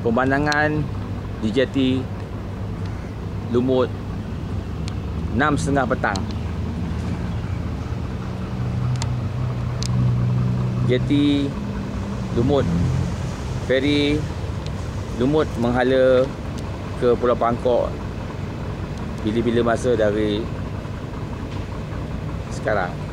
Pemandangan di jeti Lumut 6.30 petang. Jeti Lumut, feri Lumut menghala ke Pulau Pangkok bila-bila masa dari sekarang.